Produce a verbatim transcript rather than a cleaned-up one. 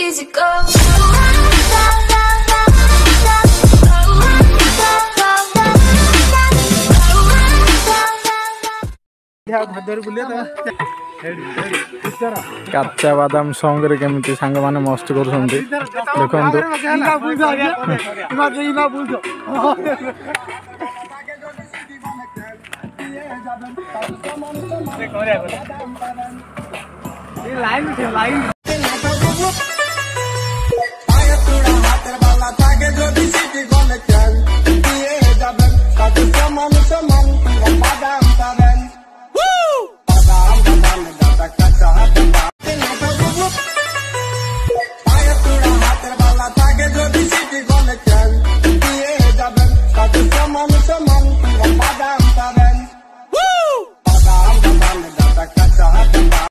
easy go. কাঁচা বাদাম সঙ্গে কেমিতি সাঙ্গ মানে মস্ত করছন্তি দেখন্তু লাইন